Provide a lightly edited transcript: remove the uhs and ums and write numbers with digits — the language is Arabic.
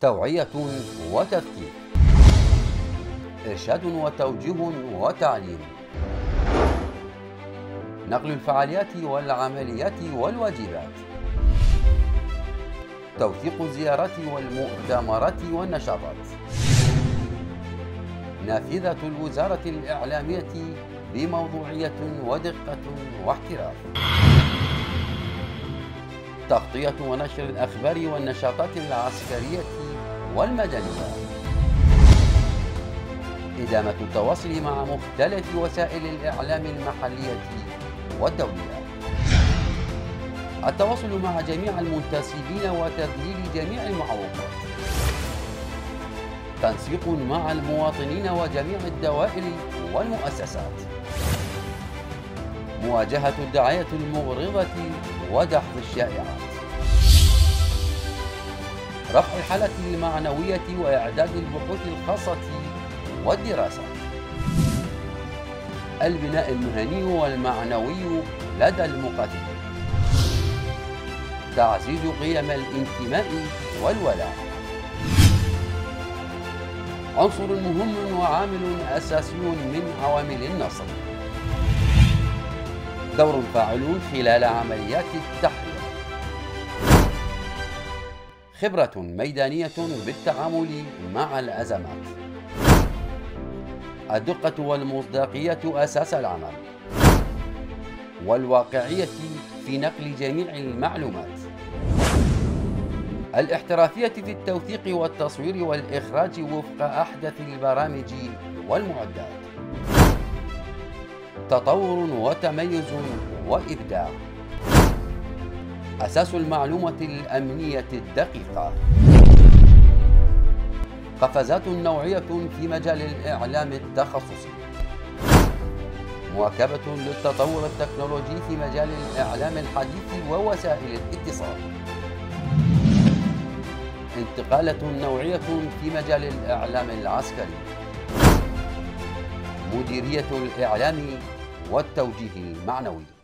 توعية وتثقيف، إرشاد وتوجيه وتعليم، نقل الفعاليات والعمليات والواجبات، توثيق الزيارات والمؤتمرات والنشاطات، نافذة الوزارة الإعلامية بموضوعية ودقة واحتراف، تغطية ونشر الأخبار والنشاطات العسكرية والمدنية، إدامة التواصل مع مختلف وسائل الإعلام المحلية والدولية، التواصل مع جميع المنتسبين وتذليل جميع المعوقات، تنسيق مع المواطنين وجميع الدوائر والمؤسسات، مواجهة الدعاية المغرضة ودحض الشائعات، رفع الحالة المعنوية وإعداد البحوث الخاصة والدراسة، البناء المهني والمعنوي لدى المقاتلين، تعزيز قيم الانتماء والولاء، عنصر مهم وعامل أساسي من عوامل النصر، دور فاعل خلال عمليات التحرير، خبرة ميدانية بالتعامل مع الأزمات، الدقة والمصداقية أساس العمل، والواقعية في نقل جميع المعلومات، الاحترافية في التوثيق والتصوير والإخراج وفق أحدث البرامج والمعدات، تطور وتميز وإبداع، أساس المعلومة الأمنية الدقيقة، قفزات نوعية في مجال الإعلام التخصصي، مواكبة للتطور التكنولوجي في مجال الإعلام الحديث ووسائل الاتصال، انتقالة نوعية في مجال الإعلام العسكري، مديرية الإعلام والتوجيه المعنوي.